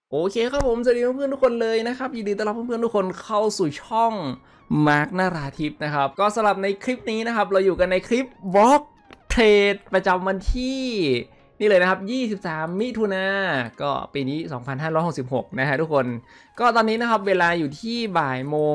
โอเคครับผมสวัสดีเพื่อนๆทุกคนเลยนะครับยินดีต้อนรับเพื่อนๆทุกคนเข้าสู่ช่องมาร์กนาราทิพย์นะครับก็สำหรับในคลิปนี้นะครับเราอยู่กันในคลิปวอล์กเทรดประจำวันที่นี่เลยนะครับ23มิถุนายนก็ปีนี้2566นะฮะทุกคนก็ตอนนี้นะครับเวลาอยู่ที่บ่ายโมง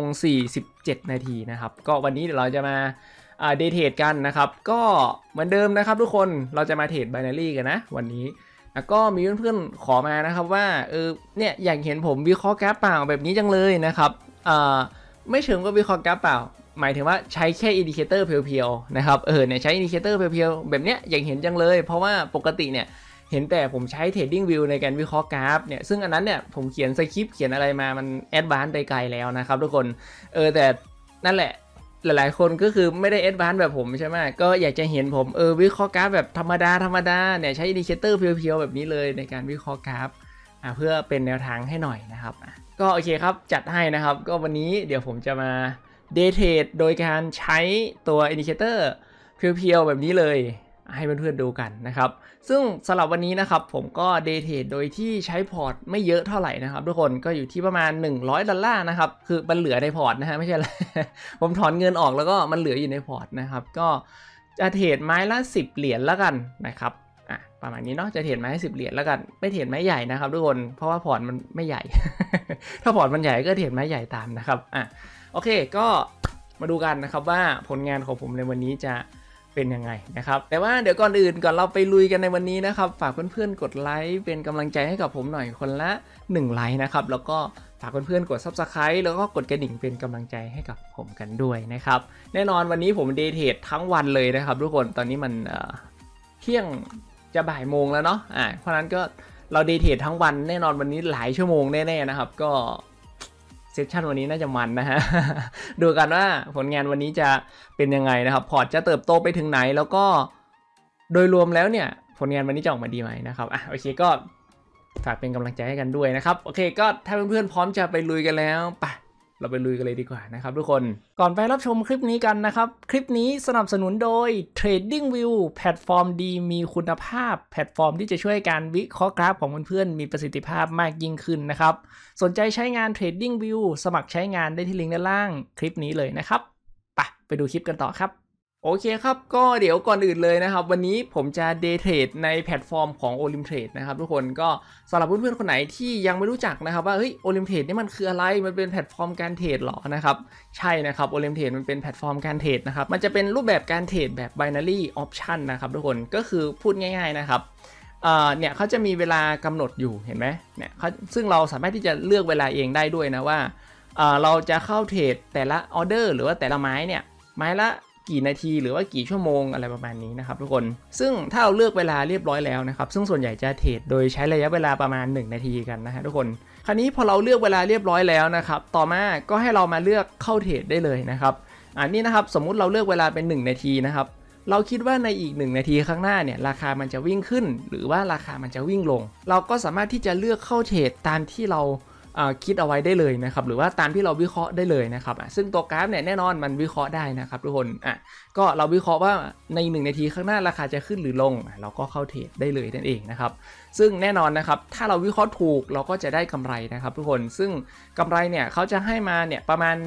47นาทีนะครับก็วันนี้เดี๋ยวเราจะมาเดย์เทรดกันนะครับก็เหมือนเดิมนะครับทุกคนเราจะมาเทรดไบนารี่กันนะวันนี้แล้วก็มีเพื่อนๆขอมานะครับว่าเนี่ยอยากเห็นผมวิเคราะห์กราฟเปล่าแบบนี้จังเลยนะครับไม่เชิงว่าวิเคราะห์กราฟเปล่าหมายถึงว่าใช้แค่อินดิเคเตอร์เพียวๆนะครับเนี่ยใช้อินดิเคเตอร์เพียวๆแบบเนี้ยอยากเห็นจังเลยเพราะว่าปกติเนี่ยเห็นแต่ผมใช้ Trading View ในการวิเคราะห์กราฟเนี่ยซึ่งอันนั้นเนี่ยผมเขียนสคริปต์เขียนอะไรมามันแอดวานซ์ไปไกลแล้วนะครับทุกคนแต่นั่นแหละหลายๆคนก็คือไม่ได้แอดวานซ์แบบผมใช่ไหมก็อยากจะเห็นผมวิเคราะห์กราฟแบบธรรมดาเนี่ยใช้อินดิเคเตอร์เพียวๆแบบนี้เลยในการวิเคราะห์กราฟเพื่อเป็นแนวทางให้หน่อยนะครับก็โอเคครับจัดให้นะครับก็วันนี้เดี๋ยวผมจะมาเดย์เทรดโดยการใช้ตัวอินดิเคเตอร์เพียวๆแบบนี้เลยให้เพื่อนๆดูกันนะครับซึ่งสำหรับวันนี้นะครับผมก็เดย์เทรดโดยที่ใช้พอร์ตไม่เยอะเท่าไหร่นะครับทุกคนก็อยู่ที่ประมาณ$100นะครับคือมันเหลือในพอร์ตนะฮะไม่ใช่อะไร ผมถอนเงินออกแล้วก็มันเหลืออยู่ในพอร์ตนะครับก็จะเทรดไม้ละ10เหรียญแล้วกันนะครับประมาณนี้เนาะจะเทรดไม้10เหรียญแล้วกันไม่เทรดไม้ใหญ่นะครับทุกคนเพราะว่าพอร์ตมันไม่ใหญ่ ถ้าพอร์ตมันใหญ่ก็เทรดไม้ใหญ่ตามนะครับโอเคก็มาดูกันนะครับว่าผลงานของผมในวันนี้จะเป็นยังไงนะครับแต่ว่าเดี๋ยวก่อนอื่นก่อนเราไปลุยกันในวันนี้นะครับฝากเพื่อนๆกดไลค์เป็นกำลังใจให้กับผมหน่อยคนละ1ไลค์นะครับแล้วก็ฝากเพื่อนๆกด Subscribe แล้วก็กดกระดิ่งเป็นกำลังใจให้กับผมกันด้วยนะครับแน่นอนวันนี้ผมเดย์เทรดทั้งวันเลยนะครับทุกคนตอนนี้มันเที่ยงจะบ่ายโมงแล้วเนาะเพราะนั้นก็เราเดย์เทรดทั้งวันแน่นอนวันนี้หลายชั่วโมงแน่ๆนะครับก็เซสชันวันนี้น่าจะมันนะฮะ ดูกันว่าผลงานวันนี้จะเป็นยังไงนะครับพอร์ตจะเติบโตไปถึงไหนแล้วก็โดยรวมแล้วเนี่ยผลงานวันนี้จะออกมาดีไหมนะครับโอเคก็ฝากเป็นกำลังใจให้กันด้วยนะครับโอเคก็ถ้าเพื่อนๆพร้อมจะไปลุยกันแล้วไปเราไปลุยกันเลยดีกว่านะครับทุกคนก่อนไปรับชมคลิปนี้กันนะครับคลิปนี้สนับสนุนโดย Trading View แพลตฟอร์มดีมีคุณภาพแพลตฟอร์มที่จะช่วยการวิเคราะห์กราฟของเพื่อนๆมีประสิทธิภาพมากยิ่งขึ้นนะครับสนใจใช้งาน Trading View สมัครใช้งานได้ที่ลิงก์ด้านล่างคลิปนี้เลยนะครับไปดูคลิปกันต่อครับโอเคครับก็เดี๋ยวก่อนอื่นเลยนะครับวันนี้ผมจะเดย์เทรดในแพลตฟอร์มของ Olimtrade นะครับทุกคนก็สำหรับเพื่อนๆคนไหนที่ยังไม่รู้จักนะครับว่าOlimtrade นี่มันคืออะไรมันเป็นแพลตฟอร์มการเทรดหรอนะครับใช่นะครับ Olimtrade มันเป็นแพลตฟอร์มการเทรดนะครับมันจะเป็นรูปแบบการเทรดแบบ binary option นะครับทุกคนก็คือพูดง่ายๆนะครับเนี่ยเขาจะมีเวลากำหนดอยู่เห็นไหมเนี่ยซึ่งเราสามารถที่จะเลือกเวลาเองได้ด้วยนะว่าเราจะเข้าเทรดแต่ละออเดอร์หรือว่าแต่ละไม้เนี่ยไม้ละกี่นาทีหรือว่ากี่ชั่วโมงอะไรประมาณนี้นะครับทุกคนซึ่งถ้าเราเลือกเวลาเรียบร้อยแล้วนะครับซึ่งส่วนใหญ่จะเทรดโดยใช้ระยะเวลาประมาณ1นาทีกันนะฮะทุกคนคราวนี้พอเราเลือกเวลาเรียบร้อยแล้วนะครับต่อมาก็ให้เรามาเลือกเข้าเทรดได้เลยนะครับนี่นะครับสมมุติเราเลือกเวลาเป็น1นาทีนะครับเราคิดว่าในอีก1นาทีข้างหน้าเนี่ยราคามันจะวิ่งขึ้นหรือว่าราคามันจะวิ่งลงเราก็สามารถที่จะเลือกเข้าเทรดตามที่เราคิดเอาไว้ได้เลยนะครับหรือว่าตามที่เราวิเคราะห์ได้เลยนะครับซึ่งตัวกราฟเนี่ยแน่นอนมันวิเคราะห์ได้นะครับทุกคนก็เราวิเคราะห์ว่าใน1นาทีข้างหน้าราคาจะขึ้นหรือลงเราก็เข้าเทรดได้เลยนั่นเองนะครับซึ่งแน่นอนนะครับถ้าเราวิเคราะห์ถูกเราก็จะได้กำไรนะครับทุกคนซึ่งกำไรเนี่ยเขาจะให้มาเนี่ยประมาณ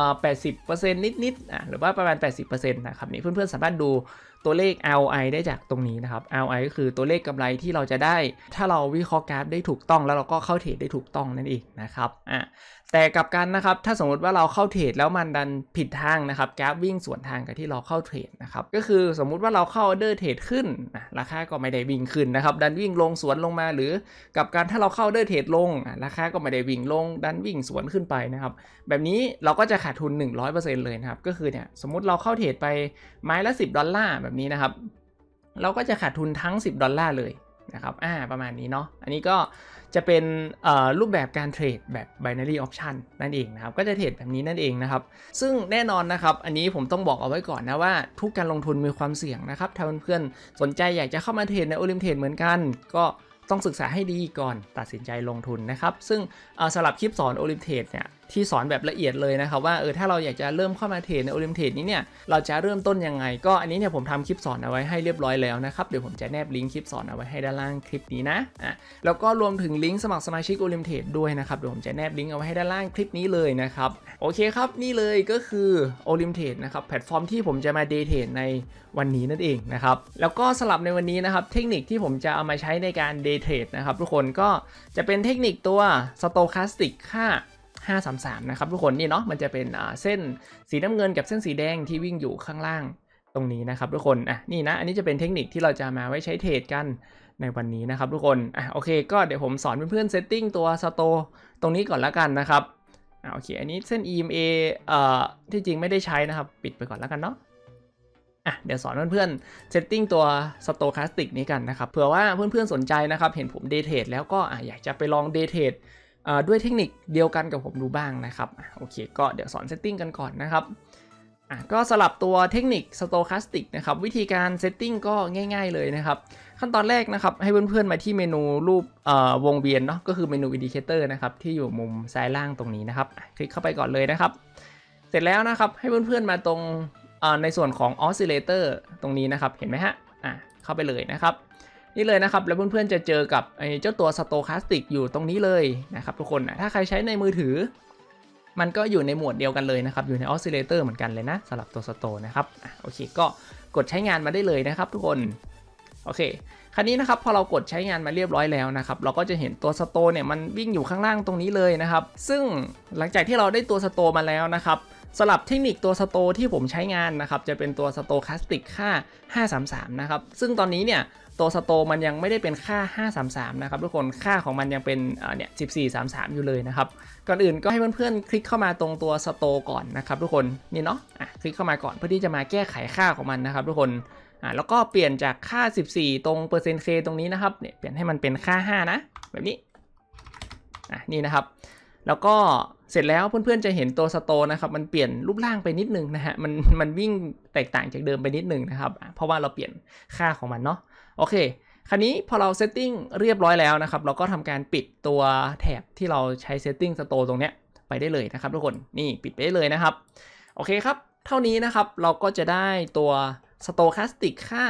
80% นิดๆหรือว่าประมาณ 80% นะครับนี่เพื่อนๆสามารถดูตัวเลข ROI ได้จากตรงนี้นะครับ ROI ก็คือตัวเลขกำไรที่เราจะได้ถ้าเราวิเคราะห์กราฟได้ถูกต้องแล้วเราก็เข้าเทรดได้ถูกต้องนั่นเองนะครับแต่กลับกันนะครับถ้าสมมติว่าเราเข้าเทรดแล้วมันดันผิดทางนะครับกราฟวิ่งสวนทางกับที่เราเข้าเทรดนะครับก็คือสมมุติว่าเราเข้าออเดอร์เทรดขึ้นราคาก็ไม่ได้วิ่งขึ้นนะครับดันวิ่งลงสวนลงมาหรือกับการถ้าเราเข้าออเดอร์เทรดลงราคาก็ไม่ได้วิ่งลงดันวิ่งสวนขึ้นไปนะครับแบบนี้เราก็จะขาดทุน 100% เลยนะครับก็คือเนี่ยสมมุติเราเข้าเทรดไปไม้ละ$10แบบนี้นะครับเราก็จะขาดทุนทั้ง$10เลยนะครับประมาณนี้เนาะอันนี้ก็จะเป็นรูปแบบการเทรดแบบ binary option นั่นเองนะครับก็จะเทรดแบบนี้นั่นเองนะครับซึ่งแน่นอนนะครับอันนี้ผมต้องบอกเอาไว้ก่อนนะว่าทุกการลงทุนมีความเสี่ยงนะครับถ้าเพื่อนๆสนใจอยากจะเข้ามาเทรดใน Olimtrade เหมือนกันก็ต้องศึกษาให้ดีก่อนตัดสินใจลงทุนนะครับซึ่งสำหรับคลิปสอน Olimtrade เนี่ยที่สอนแบบละเอียดเลยนะครับว่าถ้าเราอยากจะเริ่มเข้ามาเทรดในโอลิมเทรดนี้เนี่ยเราจะเริ่มต้นยังไงก็อันนี้เนี่ยผมทำคลิปสอนเอาไว้ให้เรียบร้อยแล้วนะครับเดี๋ยวผมจะแนบลิงก์คลิปสอนเอาไว้ให้ด้านล่างคลิปนี้นะแล้วก็รวมถึงลิงก์สมัครสมาชิกโอลิมเทรดด้วยนะครับเดี๋ยวผมจะแนบลิงก์เอาไว้ให้ด้านล่างคลิปนี้เลยนะครับโอเคครับนี่เลยก็คือโอลิมเทรดนะครับแพลตฟอร์มที่ผมจะมาเดย์เทรดในวันนี้นั่นเองนะครับแล้วก็สำหรับในวันนี้นะครับเทคนิคที่ผมจะเอามาใช้ในการเดย์เทรดนะครับทุกคนก็จะเป็นเทคนิคตัว Stochastic ค่า533นะครับทุกคนนี่เนาะมันจะเป็นเส้นสีน้ำเงินกับเส้นสีแดงที่วิ่งอยู่ข้างล่างตรงนี้นะครับทุกคนนี่นะอันนี้จะเป็นเทคนิคที่เราจะมาไว้ใช้เทรดกันในวันนี้นะครับทุกคนโอเคก็เดี๋ยวผมสอนเพื่อนๆเซตติ้งตัว Sto ตรงนี้ก่อนละกันนะครับโอเคอันนี้เส้น EMA ที่จริงไม่ได้ใช้นะครับปิดไปก่อนแล้วกันเนาะเดี๋ยวสอนเพื่อนๆเซตติ้งตัว Stochastic นี้กันนะครับเผื่อว่าเพื่อนๆสนใจนะครับเห็นผมเดย์เทรดแล้วก็อยากจะไปลองเดย์เทรดด้วยเทคนิคเดียวกันกับผมดูบ้างนะครับโอเคก็เดี๋ยวสอนเซตติ้งกันก่อนนะครับก็สลับตัวเทคนิค Stochastic นะครับวิธีการเซตติ้งก็ง่ายๆเลยนะครับขั้นตอนแรกนะครับให้เพื่อนๆมาที่เมนูรูปวงเวียนเนาะก็คือเมนู Indicator นะครับที่อยู่มุมซ้ายล่างตรงนี้นะครับคลิกเข้าไปก่อนเลยนะครับเสร็จแล้วนะครับให้เพื่อนๆมาตรงในส่วนของ Oscillator ตรงนี้นะครับเห็นไหมฮะเข้าไปเลยนะครับนี่เลยนะครับแล้วเพื่อนๆจะเจอกับเจ้าตัว Stochastic อยู่ตรงนี้เลยนะครับทุกคนถ้าใครใช้ในมือถือมันก็อยู่ในหมวดเดียวกันเลยนะครับอยู่ใน Oscillator เหมือนกันเลยนะสำหรับตัว Sto นะครับโอเคก็กดใช้งานมาได้เลยนะครับทุกคนโอเคคราวนี้นะครับพอเรากดใช้งานมาเรียบร้อยแล้วนะครับเราก็จะเห็นตัว Sto เนี่ยมันวิ่งอยู่ข้างล่างตรงนี้เลยนะครับซึ่งหลังจากที่เราได้ตัว Sto มาแล้วนะครับสำหรับเทคนิคตัว Sto ที่ผมใช้งานนะครับจะเป็นตัว Stochastic ค่า533นะครับซึ่งตอนนี้เนี่ยตัว Sto มันยังไม่ได้เป็นค่า533นะครับทุกคนค่าของมันยังเป็น1433อยู่เลยนะครับก่อนอื่นก็ให้เพื่อนๆคลิกเข้ามาตรงตัว Sto ก่อนนะครับทุกคนนี่เนาะคลิกเข้ามาก่อนเพื่อที่จะมาแก้ไขค่าของมันนะครับทุกคนแล้วก็เปลี่ยนจากค่า14ตรงเปอร์เซ็นต์ K ตรงนี้นะครับเนี่ยเปลี่ยนให้มันเป็นค่า5นะแบบนี้นี่นะครับแล้วก็เสร็จแล้วเพื่อนๆจะเห็นตัว Sto นะครับมันเปลี่ยนรูปร่างไปนิดนึงนะฮะมันวิ่งแตกต่างจากเดิมไปนิดนึงนะครับเพราะว่าเราเปลี่ยนค่าของมันเนาะโอเคคราวนี้พอเราเซตติ้งเรียบร้อยแล้วนะครับเราก็ทำการปิดตัวแถบที่เราใช้เซตติ้ง Sto ตรงเนี้ยไปได้เลยนะครับทุกคนนี่ปิดไปได้เลยนะครับโอเคครับเท่านี้นะครับเราก็จะได้ตัว Stochastic ค่า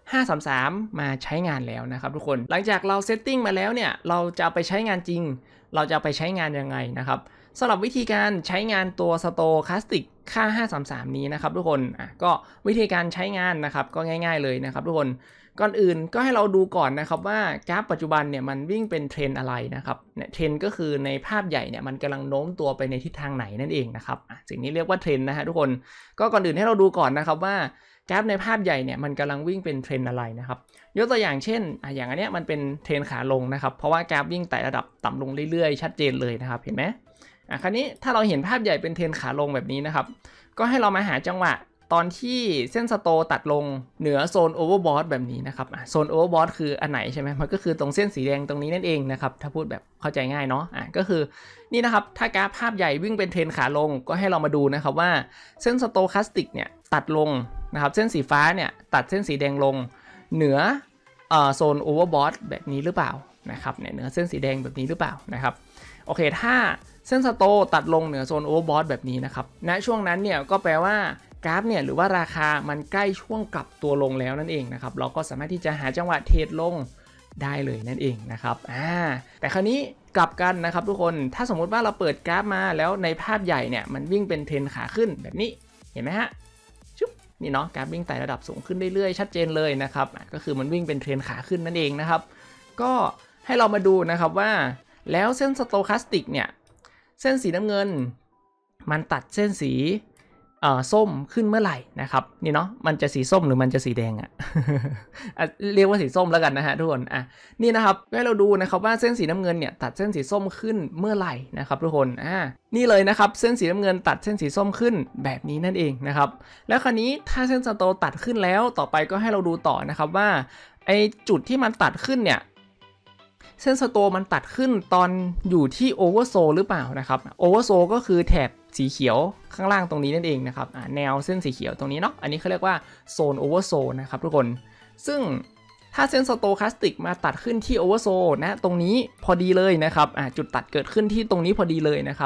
533มาใช้งานแล้วนะครับทุกคนหลังจากเราเซตติ้งมาแล้วเนี่ยเราจะไปใช้งานจริงเราจะไปใช้งานยังไงนะครับสำหรับวิธีการใช้งานตัว Stochastic ค่า533นี้นะครับทุกคนก็วิธีการใช้งานนะครับก็ง่ายๆเลยนะครับทุกคนก่อนอื่นก็ให้เราดูก่อนนะครับว่ากราฟปัจจุบันเนี่ยมันวิ่งเป็นเทรนอะไรนะครับเนี่ยเทรนก็คือในภาพใหญ่เนี่ยมันกำลังโน้มตัวไปในทิศทางไหนนั่นเองนะครับสิ่งนี้เรียกว่าเทรนนะฮะทุกคนก็ก่อนอื่นให้เราดูก่อนนะครับว่ากราฟในภาพใหญ่เนี่ยมันกำลังวิ่งเป็นเทรนอะไรนะครับยกตัวอย่างเช่นอย่างอันเนี้ยมันเป็นเทรนขาลงนะครับเพราะว่ากราฟวิ่งไต่ระดับต่ำลงเรื่อยๆชัดเจนเลยนะครับเห็นไหมคราวนี้ถ้าเราเห็นภาพใหญ่เป็นเทรนขาลงแบบนี้นะครับก็ให้เรามาหาจังหวะตอนที่เส้น Sto ตัดลงเหนือโซนโอเวอร์บอทแบบนี้นะครับโซนโอเวอร์บอทคืออันไหนใช่ไหมมันก็คือตรงเส้นสีแดงตรงนี้นั่นเองนะครับถ้าพูดแบบเข้าใจง่ายเนาะก็คือนี่นะครับถ้ากราฟภาพใหญ่วิ่งเป็นเทรนขาลงก็ให้เรามาดูนะครับว่าเส้น Stochastic เนี่ยตัดลงนะครับเส้นสีฟ้าเนี่ยตัดเส้นสีแดงลงเหนือโซนโอเวอร์บอทแบบนี้หรือเปล่านะครับเนี่ยเหนือเส้นสีแดงแบบนี้หรือเปล่านะครับโอเคถ้าเส้น Sto ตัดลงเหนือโซนโอเวอร์บอทแบบนี้นะครับณช่วงนั้นเนี่ยก็แปลว่ากราฟเนี่ยหรือว่าราคามันใกล้ช่วงกลับตัวลงแล้วนั่นเองนะครับเราก็สามารถที่จะหาจังหวะเทรดลงได้เลยนั่นเองนะครับแต่คราวนี้กลับกันนะครับทุกคนถ้าสมมุติว่าเราเปิดกราฟมาแล้วในภาพใหญ่เนี่ยมันวิ่งเป็นเทรนขาขึ้นแบบนี้เห็นไหมฮะชุบนี่เนาะกราฟวิ่งไต่ระดับสูงขึ้นเรื่อยๆชัดเจนเลยนะครับก็คือมันวิ่งเป็นเทรนขาขึ้นนั่นเองนะครับก็ให้เรามาดูนะครับว่าแล้วเส้น Stochastic เนี่ยเส้นสีน้ำเงินมันตัดเส้นสีส้มขึ้นเมื่อไหร่นะครับนี่เนาะมันจะสีส้มหรือมันจะสีแดงเรียกว่าสีส้มแล้วกันนะฮะทุกคนนี่นะครับให้เราดูนะครับว่าเส้นสีน้ำเงินเนี่ยตัดเส้นสีส้มขึ้นเมื่อไหร่นะครับทุกคนนี่เลยนะครับเส้นสีน้ำเงินตัดเส้นสีส้มขึ้นแบบนี้นั่นเองนะครับแล้วคราวนี้ถ้าเส้น Sto ตัดขึ้นแล้วต่อไปก็ให้เราดูต่อนะครับว่าไอจุดที่มันตัดขึ้นเนี่ยเส้น Sto มันตัดขึ้นตอนอยู่ที่โอเวอร์โซหรือเปล่านะครับโอเวอร์โซก็คือแถบสีเขียวข้างล่างตรงนี้นั่นเองนะครับแนวเส้นสีเขียวตรงนี้เนาะอันนี้เขาเรียกว่าโซนโอเวอร์โซนะครับทุกคนซึ่งถ้าเส้น Stochastic มาตัดขึ้นที่โอเวอร์โซนะตรงนี้พอดีเลยนะครับจุดตัดเกิดขึ้นที่ตรงนี้พอดีเลยนะครับ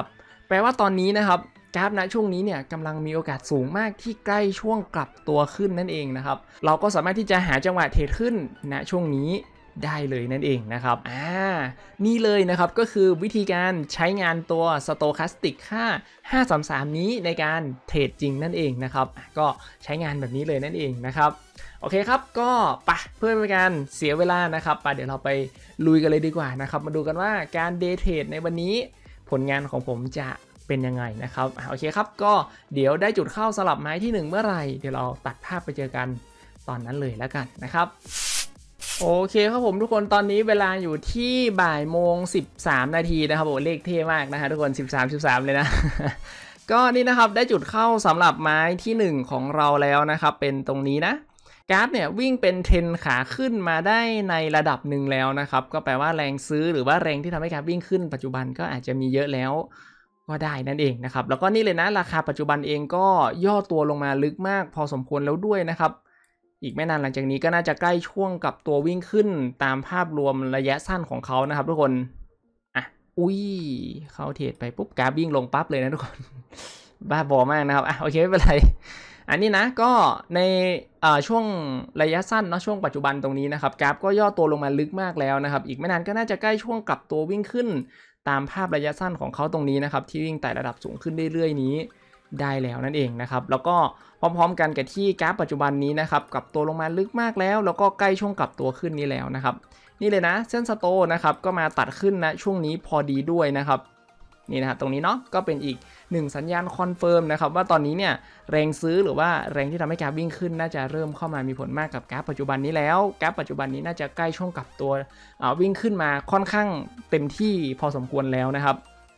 แปลว่าตอนนี้นะครับกราฟณช่วงนี้เนี่ยกำลังมีโอกาสสูงมากที่ใกล้ช่วงกลับตัวขึ้นนั่นเองนะครับเราก็สามารถที่จะหาจังหวะเทรดขึ้นณช่วงนี้ได้เลยนั่นเองนะครับนี่เลยนะครับก็คือวิธีการใช้งานตัว Stochastic ค่า533นี้ในการเทรดจริงนั่นเองนะครับก็ใช้งานแบบนี้เลยนั่นเองนะครับโอเคครับก็ไปเพื่อเป็นการเสียเวลานะครับเดี๋ยวเราไปลุยกันเลยดีกว่านะครับมาดูกันว่าการเดย์เทรดในวันนี้ผลงานของผมจะเป็นยังไงนะครับโอเคครับก็เดี๋ยวได้จุดเข้าสลับไม้ที่1เมื่อไหร่เดี๋ยวเราตัดภาพไปเจอกันตอนนั้นเลยแล้วกันนะครับโอเคครับผมทุกคนตอนนี้เวลาอยู่ที่บ่ายโมง13นาทีนะครับโอ้เลขเท่มากนะฮะทุกคน13เลยนะ ก็นี่นะครับได้จุดเข้าสำหรับไม้ที่1ของเราแล้วนะครับเป็นตรงนี้นะกราฟเนี่ยวิ่งเป็นเทรนขาขึ้นมาได้ในระดับหนึ่งแล้วนะครับก็แปลว่าแรงซื้อหรือว่าแรงที่ทำให้กราฟวิ่งขึ้นปัจจุบันก็อาจจะมีเยอะแล้วก็ได้นั่นเองนะครับแล้วก็นี่เลยนะราคาปัจจุบันเองก็ย่อตัวลงมาลึกมากพอสมควรแล้วด้วยนะครับอีกไม่นานหลังจากนี้ก็น่าจะใกล้ช่วงกับตัววิ่งขึ้นตามภาพรวมระยะสั้นของเขานะครับทุกคนอุ้ยเข้าเทรดไปปุ๊บกราฟวิ่งลงปั๊บเลยนะทุกคนบ้าบอมากนะครับโอเคไม่เป็นไรอันนี้นะก็ในช่วงระยะสั้นเนาะช่วงปัจจุบันตรงนี้นะครับกราฟก็ย่อตัวลงมาลึกมากแล้วนะครับอีกไม่นานก็น่าจะใกล้ช่วงกลับตัววิ่งขึ้นตามภาพระยะสั้นของเขาตรงนี้นะครับที่วิ่งไต่ระดับสูงขึ้นเรื่อยๆนี้ได้แล้วนั่นเองนะครับแล้วก็พร้อมๆกันกับที่กราฟปัจจุบันนี้นะครับกลับตัวลงมาลึกมากแล้วแล้วก็ใกล้ช่วงกลับตัวขึ้นนี้แล้วนะครับนี่เลยนะเส้นสโตนะครับก็มาตัดขึ้นนะช่วงนี้พอดีด้วยนะครับนี่นะตรงนี้เนาะก็เป็นอีก1สัญญาณคอนเฟิร์มนะครับว่าตอนนี้เนี่ยแรงซื้อหรือว่าแรงที่ทำให้กราฟวิ่งขึ้นน่าจะเริ่มเข้ามามีผลมากกับกราฟปัจจุบันนี้แล้วกราฟปัจจุบันนี้น่าจะใกล้ช่วงกลับตัววิ่งขึ้นมาค่อนข้างเต็มที่พอสมควรแล้วนะครับ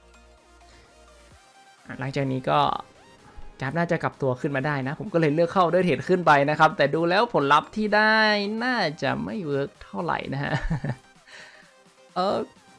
หลังจากนี้ก็กราฟน่าจะกลับตัวขึ้นมาได้นะผมก็เลยเลือกเข้าด้วยเทรดขึ้นไปนะครับแต่ดูแล้วผลลัพธ์ที่ได้น่าจะไม่เวิร์กเท่าไหร่นะฮะโอ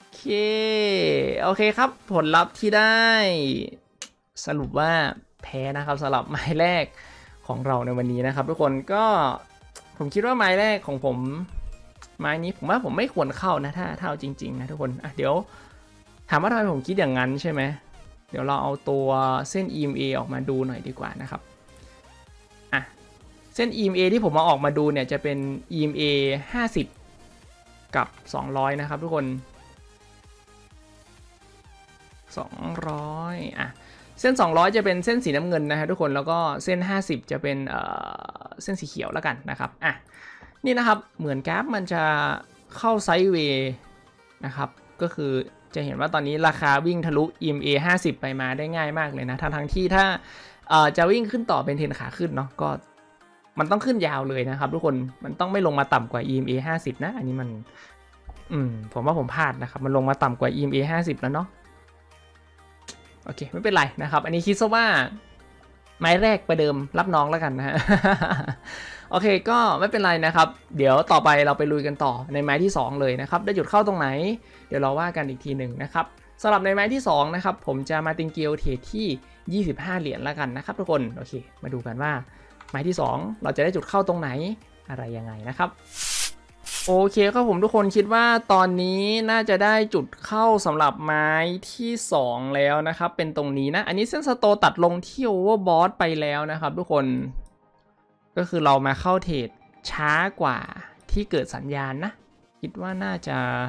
เคครับผลลัพธ์ที่ได้สรุปว่าแพ้นะครับสำหรับไม้แรกของเราในวันนี้นะครับทุกคนก็ผมคิดว่าไม้แรกของผมไม้นี้ผมว่าผมไม่ควรเข้านะถ้าเอาจริงๆนะทุกคนเดี๋ยวถามว่าทำไมผมคิดอย่างนั้นใช่ไหมเดี๋ยวเราเอาตัวเส้น EMA ออกมาดูหน่อยดีกว่านะครับเส้น EMA ที่ผมมาออกมาดูเนี่ยจะเป็น EMA 50กับ200นะครับทุกคน200เส้น200จะเป็นเส้นสีน้ำเงินนะฮะทุกคนแล้วก็เส้น50จะเป็นเส้นสีเขียวแล้วกันนะครับนี่นะครับเหมือนกราฟมันจะเข้าไซด์เวย์นะครับก็คือจะเห็นว่าตอนนี้ราคาวิ่งทะลุ EMA 50ไปมาได้ง่ายมากเลยนะทั้งที่ถ้าจะวิ่งขึ้นต่อเป็นเทรนขาขึ้นเนาะก็มันต้องขึ้นยาวเลยนะครับทุกคนมันต้องไม่ลงมาต่ำกว่า EMA 50นะอันนี้มันผมว่าผมพลาดนะครับมันลงมาต่ำกว่า EMA 50แล้วเนาะโอเคไม่เป็นไรนะครับอันนี้คิดซะว่าไม้แรกประเดิมรับน้องแล้วกันนะฮะ โอเคก็ไม่เป็นไรนะครับเดี๋ยวต่อไปเราไปลุยกันต่อในไม้ที่2เลยนะครับได้จุดเข้าตรงไหนเดี๋ยวเราว่ากันอีกทีหนึ่งนะครับสำหรับในไม้ที่2นะครับผมจะมาติงเกียวเทรดที่25เหรียญแล้วกันนะครับทุกคนโอเคมาดูกันว่าไม้ที่2เราจะได้จุดเข้าตรงไหนอะไรยังไงนะครับโอเคครับผมทุกคนคิดว่าตอนนี้น่าจะได้จุดเข้าสำหรับไม้ที่2แล้วนะครับเป็นตรงนี้นะอันนี้เส้นสโตตัดลงที่โอเวอร์บอทไปแล้วนะครับทุกคนก็คือเรามาเข้าเทรดช้ากว่าที่เกิดสัญญาณนะคิดว่าน่า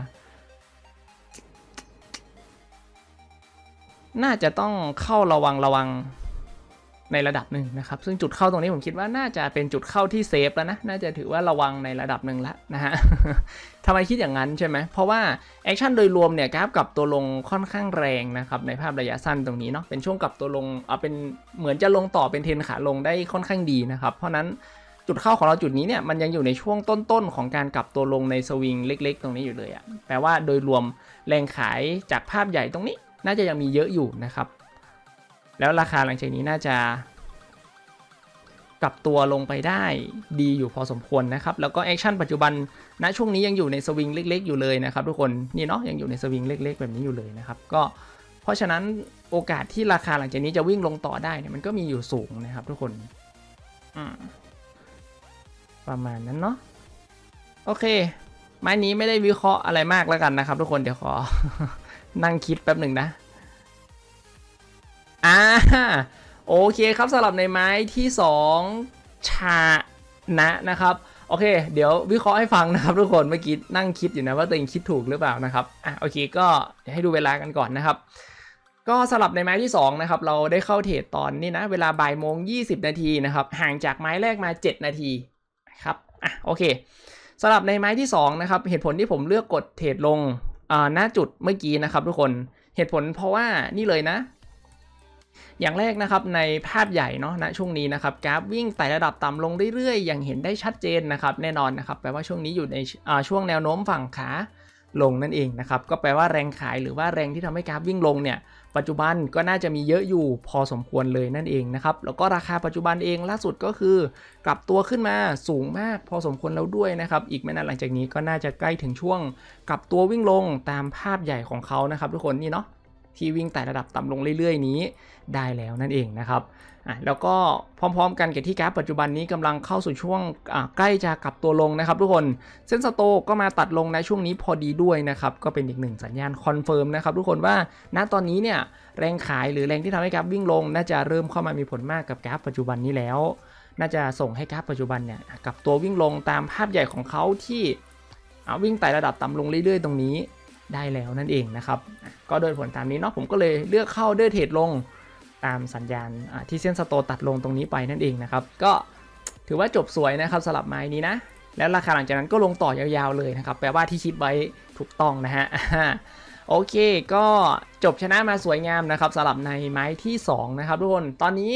จะต้องเข้าระวังในระดับหนึ่งนะครับซึ่งจุดเข้าตรงนี้ผมคิดว่าน่าจะเป็นจุดเข้าที่เซฟแล้วนะน่าจะถือว่าระวังในระดับหนึ่งแล้วนะฮะ ทำไมคิดอย่างนั้นใช่ไหมเพราะว่าแอคชั่นโดยรวมเนี่ยกราฟกลับตัวลงค่อนข้างแรงนะครับในภาพระยะสั้นตรงนี้เนาะเป็นช่วงกลับตัวลงเป็นเหมือนจะลงต่อเป็นเทรนขาลงได้ค่อนข้างดีนะครับเพราะนั้นจุดเข้าของเราจุดนี้เนี่ยมันยังอยู่ในช่วงต้นๆของการกลับตัวลงในสวิงเล็กๆตรงนี้อยู่เลยอะแปลว่าโดยรวมแรงขายจากภาพใหญ่ตรงนี้น่าจะยังมีเยอะอยู่นะครับแล้วราคาหลังจากนี้น่าจะกลับตัวลงไปได้ดีอยู่พอสมควรนะครับแล้วก็แอคชั่นปัจจุบันณช่วงนี้ยังอยู่ในสวิงเล็กๆอยู่เลยนะครับทุกคนนี่เนาะยังอยู่ในสวิงเล็กๆแบบนี้อยู่เลยนะครับก็เพราะฉะนั้นโอกาสที่ราคาหลังจากนี้จะวิ่งลงต่อได้เนี่ยมันก็มีอยู่สูงนะครับทุกคนประมาณนั้นเนาะโอเคไม้นี้ไม่ได้วิเคราะห์อะไรมากแล้วกันนะครับทุกคนเดี๋ยวขอ นั่งคิดแป๊บหนึ่งนะโอเคครับสำหรับในไม้ที่2ชนะครับโอเคเดี๋ยววิเคราะห์ให้ฟังนะครับทุกคนเมื่อกี้นั่งคิดอยู่นะว่าตัวเองคิดถูกหรือเปล่านะครับโอเคก็เดี๋ยวให้ดูเวลากันก่อนนะครับก็สำหรับในไม้ที่2นะครับเราได้เข้าเทรดตอนนี้นะเวลาบ่ายโมง20 นาทีนะครับห่างจากไม้แรกมา7 นาทีครับโอเคสำหรับในไม้ที่2นะครับเหตุผลที่ผมเลือกกดเทรดลงหน้าจุดเมื่อกี้นะครับทุกคนเหตุผลเพราะว่านี่เลยนะอย่างแรกนะครับในภาพใหญ่เนาะณช่วงนี้นะครับกราฟวิ่งไต่ระดับต่ำลงเรื่อยๆอย่างเห็นได้ชัดเจนนะครับแน่นอนนะครับแปลว่าช่วงนี้อยู่ในช่วงแนวโน้มฝั่งขาลงนั่นเองนะครับก็แปลว่าแรงขายหรือว่าแรงที่ทำให้กราฟวิ่งลงเนี่ยปัจจุบันก็น่าจะมีเยอะอยู่พอสมควรเลยนั่นเองนะครับแล้วก็ราคาปัจจุบันเองล่าสุดก็คือกลับตัวขึ้นมาสูงมากพอสมควรแล้วด้วยนะครับอีกไม่นานหลังจากนี้ก็น่าจะใกล้ถึงช่วงกลับตัววิ่งลงตามภาพใหญ่ของเขานะครับทุกคนนี่เนาะที่วิ่งไต่ระดับต่ำลงเรื่อยๆนี้ได้แล้วนั่นเองนะครับแล้วก็พร้อมๆกันกับที่กราฟปัจจุบันนี้กำลังเข้าสู่ช่วงใกล้จะกลับตัวลงนะครับทุกคนเส้นสโตก็มาตัดลงในช่วงนี้พอดีด้วยนะครับก็เป็นอีกหนึ่งสัญญาณคอนเฟิร์มนะครับทุกคนว่าณตอนนี้เนี่ยแรงขายหรือแรงที่ทำให้กราฟวิ่งลงน่าจะเริ่มเข้ามามีผลมากกับกราฟปัจจุบันนี้แล้วน่าจะส่งให้กราฟปัจจุบันเนี่ยกลับตัววิ่งลงตามภาพใหญ่ของเขาที่วิ่งไต่ระดับต่ำลงเรื่อยๆตรงนี้ได้แล้วนั่นเองนะครับก็โดยผลตามนี้เนาะผมก็เลยเลือกเข้าด้วยเทรดลงตามสัญญาณที่เส้นสโตตัดลงตรงนี้ไปนั่นเองนะครับก็ถือว่าจบสวยนะครับสำหรับไม้นี้นะแล้วราคาหลังจากนั้นก็ลงต่อยาวๆเลยนะครับแปลว่าที่คิดไว้ถูกต้องนะฮะโอเคก็จบชนะมาสวยงามนะครับสำหรับในไม้ที่2นะครับทุกคนตอนนี้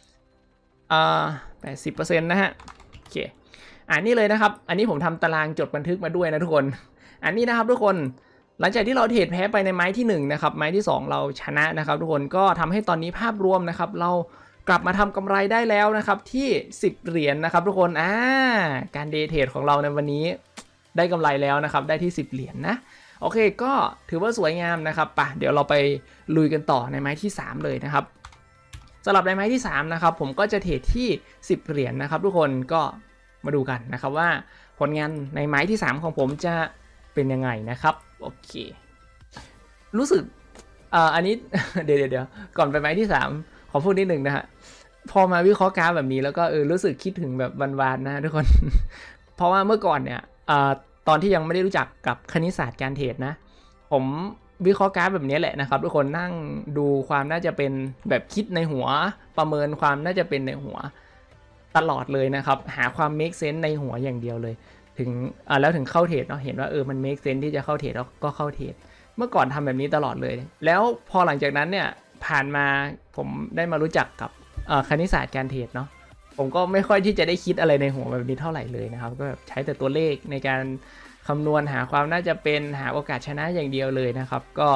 80%นะฮะโอเคนี่เลยนะครับอันนี้ผมทำตารางจดบันทึกมาด้วยนะทุกคนอันนี้นะครับทุกคนหลังจากที่เราเทรดแพ้ไปในไม้ที่1นะครับไม้ที่2เราชนะนะครับทุกคนก็ทำให้ตอนนี้ภาพรวมนะครับเรากลับมาทำกำไรได้แล้วนะครับที่10 เหรียญนะครับทุกคนการเดย์เทรดของเราในวันนี้ได้กำไรแล้วนะครับได้ที่10 เหรียญนะโอเคก็ถือว่าสวยงามนะครับเดี๋ยวเราไปลุยกันต่อในไม้ที่3เลยนะครับสำหรับในไม้ที่3นะครับผมก็จะเทรดที่10 เหรียญนะครับทุกคนก็มาดูกันนะครับว่าผลงานในไม้ที่3ของผมจะเป็นยังไงนะครับโอเครู้สึกอันนี้ เดี๋ยวก่อนไปไม้ที่3ขอพูดนิดหนึ่งนะฮะพอมาวิเคราะห์กราฟแบบนี้แล้วก็รู้สึกคิดถึงแบบวานๆนะทุกคน เพราะว่าเมื่อก่อนเนี่ยตอนที่ยังไม่ได้รู้จักกับคณิตศาสตร์การเทรดนะผมวิเคราะห์กราฟแบบนี้แหละนะครับทุกคนนั่งดูความน่าจะเป็นแบบคิดในหัวประเมินความน่าจะเป็นในหัวตลอดเลยนะครับหาความ make sense ในหัวอย่างเดียวเลยถึงแล้วถึงเข้าเทรดเนาะเห็นว่ามัน make sense ที่จะเข้าเทรดแล้วก็เข้าเทรดเมื่อก่อนทำแบบนี้ตลอดเลยแล้วพอหลังจากนั้นเนี่ยผ่านมาผมได้มารู้จักกับคณิตศาสตร์การเทรดเนาะผมก็ไม่ค่อยที่จะได้คิดอะไรในหัวแบบนี้เท่าไหร่เลยนะครับก็แบบใช้แต่ตัวเลขในการคำนวณหาความน่าจะเป็นหาโอกาสชนะอย่างเดียวเลยนะครับก็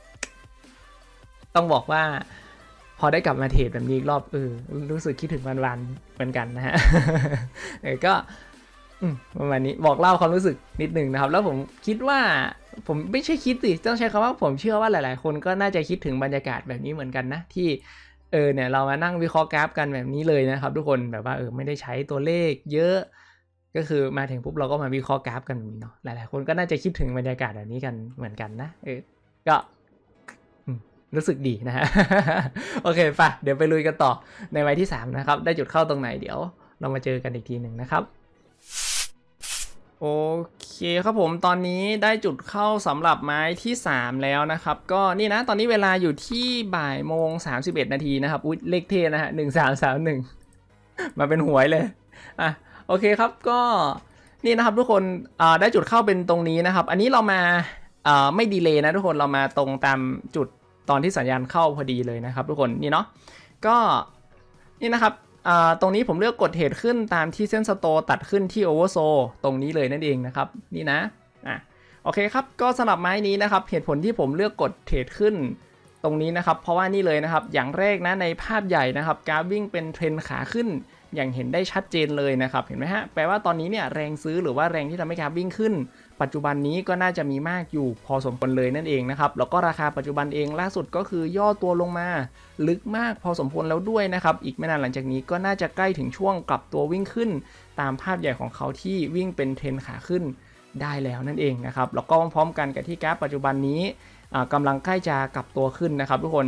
ต้องบอกว่าพอได้กลับมาเทรดแบบนี้อีกรอบรู้สึกคิดถึงวันๆเหมือนกันนะฮะ ก็ประมาณนี้บอกเล่าความรู้สึกนิดหนึ่งนะครับแล้วผมคิดว่าผมไม่ใช่คิดสิต้องใช้คำว่าผมเชื่อว่าหลายๆคนก็น่าจะคิดถึงบรรยากาศแบบนี้เหมือนกันนะที่เนี่ยเรามานั่งวิเคราะห์กราฟกันแบบนี้เลยนะครับทุกคนแบบว่าไม่ได้ใช้ตัวเลขเยอะก็คือมาถึงปุ๊บเราก็มาวิเคราะห์กราฟกันแบบนี้เนาะหลายๆคนก็น่าจะคิดถึงบรรยากาศแบบนี้กันเหมือนกันนะก็รู้สึกดีนะฮะ โอเคไปเดี๋ยวไปลุยกันต่อในไม้ที่3นะครับได้จุดเข้าตรงไหนเดี๋ยวเรามาเจอกันอีกทีหนึ่งนะครับโอเคครับผมตอนนี้ได้จุดเข้าสำหรับไม้ที่3แล้วนะครับก็นี่นะตอนนี้เวลาอยู่ที่บ่ายโมง31 นาทีนะครับอุ๊ยเลขเทนะฮะ1331มาเป็นหวยเลยโอเคครับก็นี่นะครับทุกคนได้จุดเข้าเป็นตรงนี้นะครับอันนี้เรามาไม่ดีเลย์นะทุกคนเรามาตรงตามจุดตอนที่สัญญาณเข้าพอดีเลยนะครับทุกคนนี่เนาะก็นี่นะครับตรงนี้ผมเลือกกดเทรดขึ้นตามที่เส้นสโตตัดขึ้นที่โอเวอร์โซตรงนี้เลยนั่นเองนะครับนี่นะโอเคครับก็สำหรับไม้นี้นะครับเหตุผลที่ผมเลือกกดเทรดขึ้นตรงนี้นะครับเพราะว่านี่เลยนะครับอย่างแรกนะในภาพใหญ่นะครับกราฟวิ่งเป็นเทรนขาขึ้นอย่างเห็นได้ชัดเจนเลยนะครับเห็นไหมฮะแปลว่าตอนนี้เนี่ยแรงซื้อหรือว่าแรงที่ทำให้กราฟวิ่งขึ้นปัจจุบันนี้ก็น่าจะมีมากอยู่พอสมควรเลยนั่นเองนะครับแล้วก็ราคาปัจจุบันเองล่าสุดก็คือย่อตัวลงมาลึกมากพอสมควรแล้วด้วยนะครับอีกไม่นานหลังจากนี้ก็น่าจะใกล้ถึงช่วงกลับตัววิ่งขึ้นตามภาพใหญ่ของเขาที่วิ่งเป็นเทรนขาขึ้นได้แล้วนั่นเองนะครับแล้วก็พร้อมกันกับที่กราฟปัจจุบันนี้กำลังใกล้จะกลับตัวขึ้นนะครับทุกคน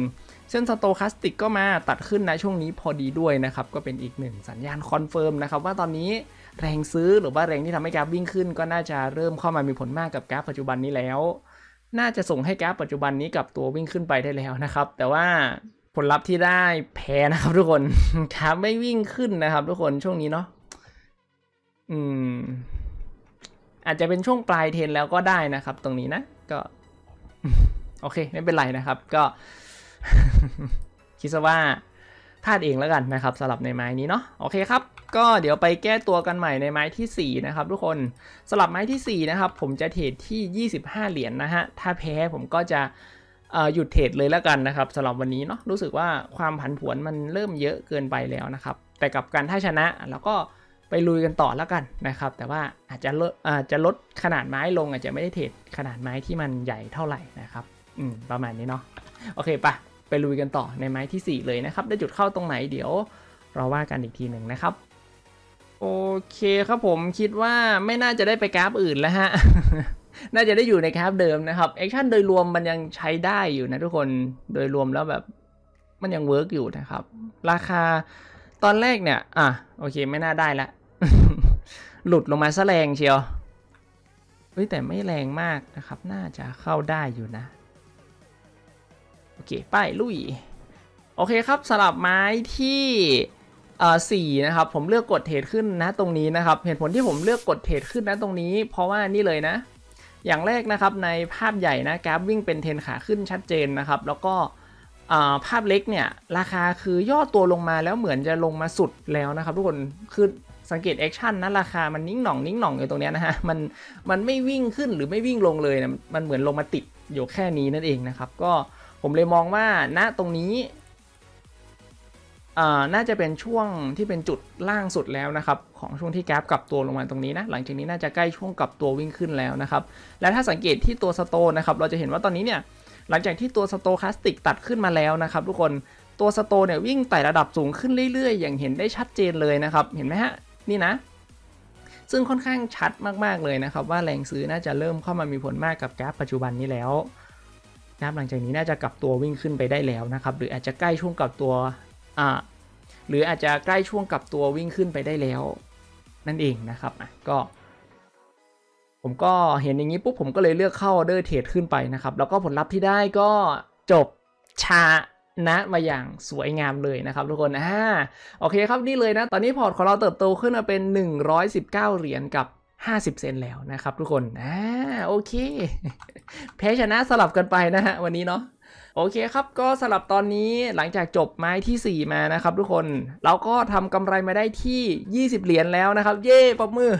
เส้นสโตคาสติกก็มาตัดขึ้นนะช่วงนี้พอดีด้วยนะครับก็เป็นอีกหนึ่งสัญญาณคอนเฟิร์มนะครับว่าตอนนี้แรงซื้อหรือว่าแรงที่ทำให้กราฟวิ่งขึ้นก็น่าจะเริ่มเข้ามามีผลมากกับกราฟปัจจุบันนี้แล้วน่าจะส่งให้กราฟปัจจุบันนี้กับตัววิ่งขึ้นไปได้แล้วนะครับแต่ว่าผลลัพธ์ที่ได้แพ้นะครับทุกคนกราฟไม่วิ่งขึ้นนะครับทุกคนช่วงนี้เนาะอาจจะเป็นช่วงปลายเทรนแล้วก็ได้นะครับตรงนี้นะก็โอเคไม่เป็นไรนะครับก็ คิดซะว่าพลาดเองแล้วกันนะครับสำหรับในไม้นี้เนาะโอเคครับก็เดี๋ยวไปแก้ตัวกันใหม่ในไม้ที่4นะครับทุกคนสำหรับไม้ที่4นะครับผมจะเทรดที่25เหรียญนะฮะถ้าแพ้ผมก็จะหยุดเทรดเลยแล้วกันนะครับสำหรับวันนี้เนาะรู้สึกว่าความผันผวนมันเริ่มเยอะเกินไปแล้วนะครับแต่กับการถ้าชนะแล้วก็ไปลุยกันต่อแล้วกันนะครับแต่ว่าอาจจะลดขนาดไม้ลงอาจจะไม่ได้เทรดขนาดไม้ที่มันใหญ่เท่าไหร่นะครับประมาณนี้เนาะโอเคปะไปลุยกันต่อในไม้ที่4เลยนะครับได้จุดเข้าตรงไหนเดี๋ยวเราว่ากันอีกทีหนึ่งนะครับโอเคครับผมคิดว่าไม่น่าจะได้ไปกราฟอื่นแล้วฮะ น่าจะได้อยู่ในกราฟเดิมนะครับแอคชั่นโดยรวมมันยังใช้ได้อยู่นะทุกคนโดยรวมแล้วแบบมันยังเวิร์กอยู่นะครับราคาตอนแรกเนี่ยโอเคไม่น่าได้ละ หลุดลงมาซะแรงเชียวเฮ้ยแต่ไม่แรงมากนะครับน่าจะเข้าได้อยู่นะโอเคไปลุยโอเคครับสลับไม้ที่4นะครับผมเลือกกดเทรดขึ้นนะตรงนี้นะครับเหตุผลที่ผมเลือกกดเทรดขึ้นนะตรงนี้เพราะว่านี่เลยนะอย่างแรกนะครับในภาพใหญ่นะกราฟวิ่งเป็นเทรนขาขึ้นชัดเจนนะครับแล้วก็ภาพเล็กเนี่ยราคาคือย่อตัวลงมาแล้วเหมือนจะลงมาสุดแล้วนะครับทุกคนคือสังเกตแอคชั่นนะราคามันนิ่งหน่องอยู่ตรงนี้นะฮะมันไม่วิ่งขึ้นหรือไม่วิ่งลงเลยนะมันเหมือนลงมาติดอยู่แค่นี้นั่นเองนะครับก็ผมเลยมองว่าณตรงนี้น่าจะเป็นช่วงที่เป็นจุดล่างสุดแล้วนะครับของช่วงที่กราฟกลับตัวลงมาตรงนี้นะหลังจากนี้น่าจะใกล้ช่วงกลับตัววิ่งขึ้นแล้วนะครับและถ้าสังเกตที่ตัวสโตนะครับเราจะเห็นว่าตอนนี้เนี่ยหลังจากที่ตัวสโตคาสติกตัดขึ้นมาแล้วนะครับทุกคนตัวสโตเนี่ยวิ่งไต่ระดับสูงขึ้นเรื่อยๆอย่างเห็นได้ชัดเจนเลยนะครับเห็นไหมฮะนี่นะซึ่งค่อนข้างชัดมากๆเลยนะครับว่าแรงซื้อน่าจะเริ่มเข้ามามีผลมากกับกราฟปัจจุบันนี้แล้วกราฟหลังจากนี้น่าจะกลับตัววิ่งขึ้นไปได้แล้วนะครับหรืออาจจะใกล้ช่วงกลับตัวหรืออาจจะใกล้ช่วงกลับตัววิ่งขึ้นไปได้แล้วนั่นเองนะครับก็ผมก็เห็นอย่างนี้ปุ๊บผมก็เลยเลือกเข้าออเดอร์เทรดขึ้นไปนะครับแล้วก็ผลลัพธ์ที่ได้ก็จบชนะมาอย่างสวยงามเลยนะครับทุกคนโอเคครับนี่เลยนะตอนนี้พอร์ตของเราเติบโตขึ้นมาเป็น119เหรียญกับ50เซนต์แล้วนะครับทุกคนโอเคแพ้ชนะสลับกันไปนะฮะวันนี้เนาะโอเคครับก็สำหรับตอนนี้หลังจากจบไม้ที่4มานะครับทุกคนเราก็ทำกำไรมาได้ที่20เหรียญแล้วนะครับเย้ปรบมือ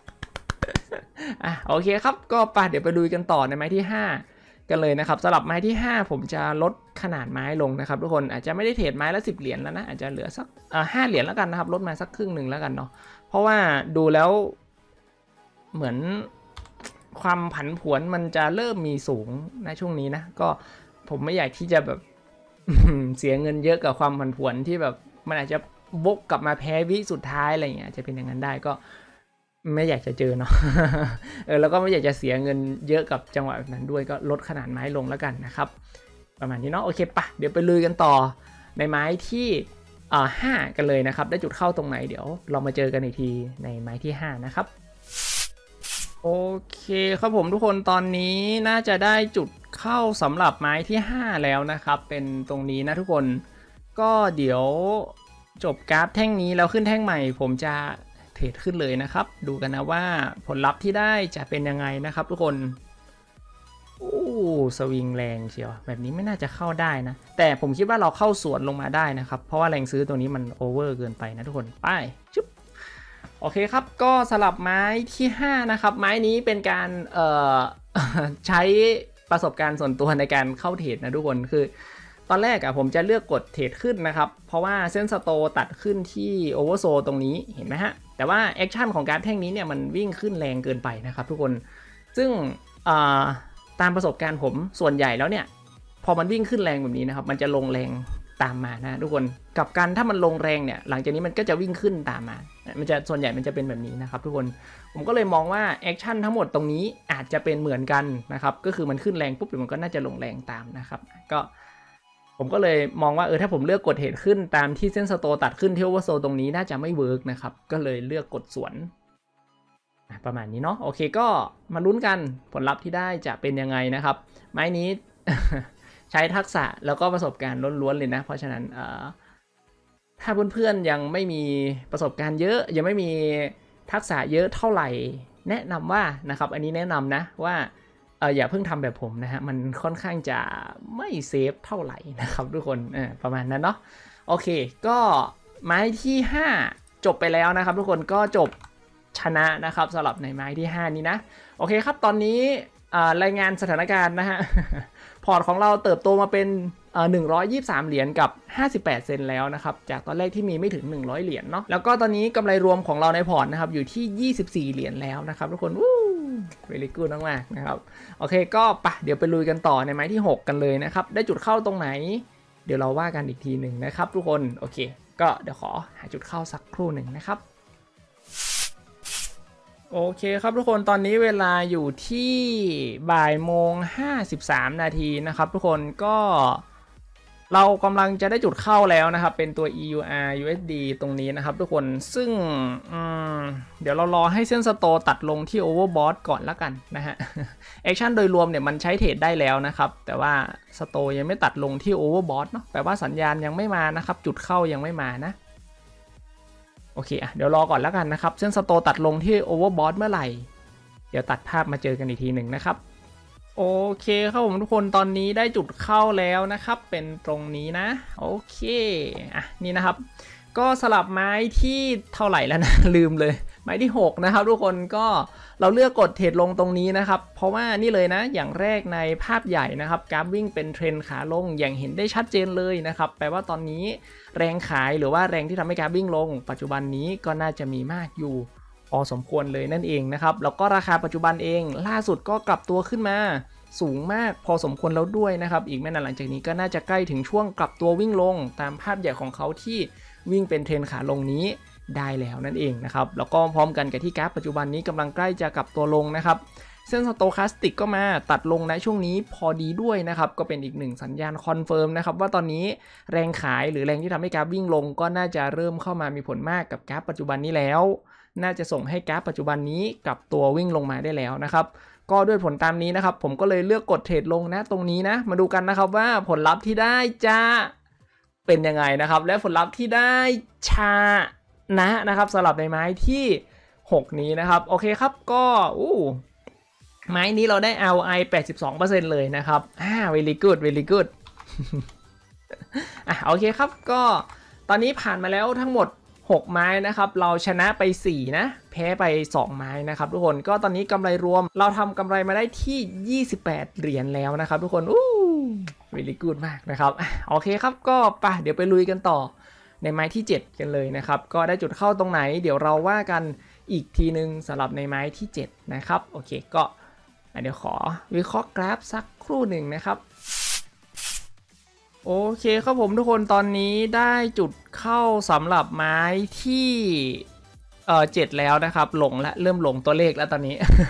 โอเคครับก็ไปเดี๋ยวไปดูกันต่อในไม้ที่5กันเลยนะครับสำหรับไม้ที่5ผมจะลดขนาดไม้ลงนะครับทุกคนอาจจะไม่ได้เทรดไม้ละ10เหรียญแล้วนะอาจจะเหลือสัก5เหรียญแล้วกันนะครับลดมาสักครึ่งหนึ่งแล้วกันเนาะเพราะว่าดูแล้วเหมือนความผันผวนมันจะเริ่มมีสูงในช่วงนี้นะก็ผมไม่อยากที่จะแบบ เสียเงินเยอะกับความผันผวนที่แบบมันอาจจะวกกลับมาแพ้วิสุดท้ายอะไรเงี้ยจะเป็นอย่างนั้นได้ก็ไม่อยากจะเจอเนาะ แล้วก็ไม่อยากจะเสียเงินเยอะกับจังหวะแบบนั้นด้วยก็ลดขนาดไม้ลงแล้วกันนะครับประมาณนี้เนาะโอเคปะเดี๋ยวไปลุยกันต่อในไม้ที่5กันเลยนะครับได้จุดเข้าตรงไหนเดี๋ยวเรามาเจอกันอีกทีในไม้ที่5นะครับโอเคครับผมทุกคนตอนนี้น่าจะได้จุดเข้าสำหรับไม้ที่5แล้วนะครับเป็นตรงนี้นะทุกคนก็เดี๋ยวจบกราฟแท่งนี้แล้วขึ้นแท่งใหม่ผมจะเทรดขึ้นเลยนะครับดูกันนะว่าผลลัพธ์ที่ได้จะเป็นยังไงนะครับทุกคนสวิงแรงเชียวแบบนี้ไม่น่าจะเข้าได้นะแต่ผมคิดว่าเราเข้าสวนลงมาได้นะครับเพราะว่าแรงซื้อตัวนี้มันโอเวอร์เกินไปนะทุกคนไปจุ๊บโอเคครับก็สลับไม้ที่5นะครับไม้นี้เป็นการใช้ประสบการณ์ส่วนตัวในการเข้าเทรดนะทุกคนคือตอนแรกผมจะเลือกกดเทรดขึ้นนะครับเพราะว่าเส้นสโตตัดขึ้นที่โอเวอร์โซตรงนี้เห็นไหมฮะแต่ว่าแอคชั่นของการแท่งนี้เนี่ยมันวิ่งขึ้นแรงเกินไปนะครับทุกคนซึ่งตามประสบการณ์ผมส่วนใหญ่แล้วเนี่ยพอมันวิ่งขึ้นแรงแบบนี้นะครับมันจะลงแรงตามมานะทุกคนกับการถ้ามันลงแรงเนี่ยหลังจากนี้มันก็จะวิ่งขึ้นตามมามันจะส่วนใหญ่มันจะเป็นแบบนี้นะครับทุกคนผมก็เลยมองว่าแอคชั่นทั้งหมดตรงนี้อาจจะเป็นเหมือนกันนะครับก็คือมันขึ้นแรงปุ๊บเดี๋ยวมันก็น่าจะลงแรงตามนะครับก็ผมก็เลยมองว่าถ้าผมเลือกกดเหตุขึ้นตามที่เส้นสโตตัดขึ้นที่โอเวอร์โซตรงนี้น่าจะไม่เวิร์กนะครับก็เลยเลือกกดสวนประมาณนี้เนาะโอเคก็มาลุ้นกันผลลัพธ์ที่ได้จะเป็นยังไงนะครับไม้นี้ ใช้ทักษะแล้วก็ประสบการณ์ล้วนๆเลยนะเพราะฉะนั้นถ้าเพื่อนๆยังไม่มีประสบการณ์เยอะยังไม่มีทักษะเยอะเท่าไหร่แนะนำว่านะครับอันนี้แนะนำนะว่าอย่าเพิ่งทำแบบผมนะฮะมันค่อนข้างจะไม่เซฟเท่าไหร่นะครับทุกคนประมาณนั้นเนาะโอเคก็ไม้ที่5จบไปแล้วนะครับทุกคนก็จบชนะนะครับสำหรับในไม้ที่5นี้นะโอเคครับตอนนี้รายงานสถานการณ์นะฮะ พอร์ตของเราเติบโตมาเป็น123 เหรียญกับ58 เซนแล้วนะครับจากตอนแรกที่มีไม่ถึง100 เหรียญเนาะแล้วก็ตอนนี้กำไรรวมของเราในพอร์ตนะครับอยู่ที่24 เหรียญแล้วนะครับทุกคนเวลี่กูดมากๆนะครับโอเคก็ปะเดี๋ยวไปลุยกันต่อในไม้ที่6กันเลยนะครับได้จุดเข้าตรงไหนเดี๋ยวเราว่ากันอีกทีหนึ่งนะครับทุกคนโอเคก็เดี๋ยวขอหาจุดเข้าสักครู่หนึ่งนะครับโอเคครับทุกคนตอนนี้เวลาอยู่ที่บ่ายโมง53 นาทีนะครับทุกคนก็เรากำลังจะได้จุดเข้าแล้วนะครับเป็นตัว EUR USD ตรงนี้นะครับทุกคนซึ่งเดี๋ยวเรารอให้เส้นสโตตัดลงที่ Overbought ก่อนละกันนะฮะแอคชั่นโดยรวมเนี่ยมันใช้เทรดได้แล้วนะครับแต่ว่าสโตยังไม่ตัดลงที่ Overbought เนาะแปลว่าสัญญาณยังไม่มานะครับจุดเข้ายังไม่มานะโอเคเดี๋ยวรอก่อนแล้วกันนะครับเส้นสโตตัดลงที่ Overbought เมื่อไหร่เดี๋ยวตัดภาพมาเจอกันอีกทีหนึ่งนะครับโอเคครับผมทุกคนตอนนี้ได้จุดเข้าแล้วนะครับเป็นตรงนี้นะโอเคนี่นะครับก็สลับไม้ที่เท่าไหร่แล้วนะ ลืมเลยไม้ที่6นะครับทุกคนก็เราเลือกกดเทรดลงตรงนี้นะครับเพราะว่านี่เลยนะอย่างแรกในภาพใหญ่นะครับกราฟวิ่งเป็นเทรนขาลงอย่างเห็นได้ชัดเจนเลยนะครับแปลว่าตอนนี้แรงขายหรือว่าแรงที่ทำให้กราฟวิ่งลงปัจจุบันนี้ก็น่าจะมีมากอยู่พอสมควรเลยนั่นเองนะครับแล้วก็ราคาปัจจุบันเองล่าสุดก็กลับตัวขึ้นมาสูงมากพอสมควรแล้วด้วยนะครับอีกไม่นานหลังจากนี้ก็น่าจะใกล้ถึงช่วงกลับตัววิ่งลงตามภาพใหญ่ของเขาที่วิ่งเป็นเทรนขาลงนี้ได้แล้วนั่นเองนะครับแล้วก็พร้อมกันกับที่กราฟปัจจุบันนี้กำลังใกล้จะกลับตัวลงนะครับเส้นสโตแคสติกก็มาตัดลงในช่วงนี้พอดีด้วยนะครับก็เป็นอีกหนึ่งสัญญาณคอนเฟิร์มนะครับว่าตอนนี้แรงขายหรือแรงที่ทำให้กราฟวิ่งลงก็น่าจะเริ่มเข้ามามีผลมากกับกราฟปัจจุบันนี้แล้วน่าจะส่งให้กราฟปัจจุบันนี้กลับตัววิ่งลงมาได้แล้วนะครับก็ด้วยผลตามนี้นะครับผมก็เลยเลือกกดเทรดลงนะตรงนี้นะมาดูกันนะครับว่าผลลัพธ์ที่ได้จะเป็นยังไงนะครับและผลลัพธ์ที่ได้ชนะครับสำหรับในไม้ที่6นี้นะครับโอเคครับก็ไม้นี้เราได้ ROI 82% เลยนะครับvery good very good โอเคครับก็ตอนนี้ผ่านมาแล้วทั้งหมด6ไม้นะครับเราชนะไป4นะแพ้ไป2ไม้นะครับทุกคนก็ตอนนี้กำไรรวมเราทำกำไรมาได้ที่28 เหรียญแล้วนะครับทุกคนvery good มากนะครับโอเคครับก็ไปเดี๋ยวไปลุยกันต่อในไม้ที่7กันเลยนะครับก็ได้จุดเข้าตรงไหนเดี๋ยวเราว่ากันอีกทีนึงสำหรับในไม้ที่7นะครับโอเคก็เดี๋ยวขอวิเคราะห์กราฟสักครู่หนึ่งนะครับโอเคครับผมทุกคนตอนนี้ได้จุดเข้าสำหรับไม้ที่7แล้วนะครับหลงและเริ่มหลงตัวเลขแล้วตอนนี้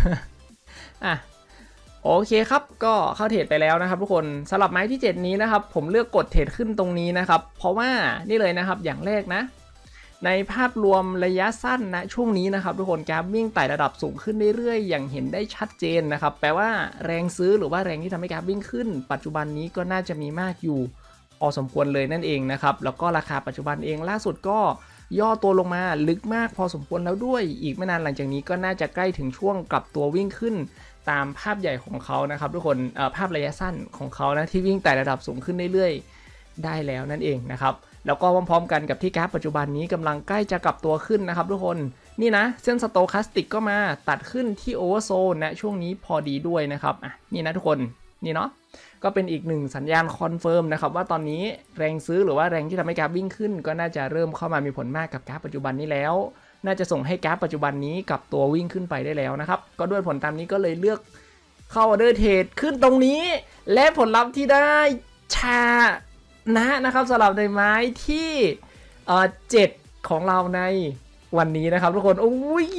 โอเคครับก็เข้าเทรดไปแล้วนะครับทุกคนสำหรับไม้ที่7นี้นะครับผมเลือกกดเทรดขึ้นตรงนี้นะครับเพราะว่านี่เลยนะครับอย่างแรกนะในภาพรวมระยะสั้นนะช่วงนี้นะครับทุกคนกราฟวิ่งไต่ระดับสูงขึ้นเรื่อยๆอย่างเห็นได้ชัดเจนนะครับแปลว่าแรงซื้อหรือว่าแรงที่ทำให้กราฟวิ่งขึ้นปัจจุบันนี้ก็น่าจะมีมากอยู่พอสมควรเลยนั่นเองนะครับแล้วก็ราคาปัจจุบันเองล่าสุดก็ย่อตัวลงมาลึกมากพอสมควรแล้วด้วยอีกไม่นานหลังจากนี้ก็น่าจะใกล้ถึงช่วงกลับตัววิ่งขึ้นตามภาพใหญ่ของเขานะครับทุกคนภาพระยะสั้นของเขานะที่วิ่งไต่ระดับสูงขึ้นเรื่อยๆได้แล้วนั่นเองนะครับแล้วก็พร้อมๆกันกับที่กราฟปัจจุบันนี้กำลังใกล้จะกลับตัวขึ้นนะครับทุกคนนี่นะเส้นสโตแคสติกก็มาตัดขึ้นที่โอเวอร์โซนนะช่วงนี้พอดีด้วยนะครับนี่นะทุกคนนี่เนาะก็เป็นอีกหนึ่งสัญญาณคอนเฟิร์มนะครับว่าตอนนี้แรงซื้อหรือว่าแรงที่ทำให้กราฟวิ่งขึ้นก็น่าจะเริ่มเข้ามามีผลมากกับกราฟปัจจุบันนี้แล้วน่าจะส่งให้กราฟปัจจุบันนี้กลับตัววิ่งขึ้นไปได้แล้วนะครับก็ด้วยผลตามนี้ก็เลยเลือกเข้าออเดอร์เทรดขึ้นตรงนี้และผลลัพธ์ที่ได้นะครับสำหรับในไม้ที่7ของเราในวันนี้นะครับทุกคน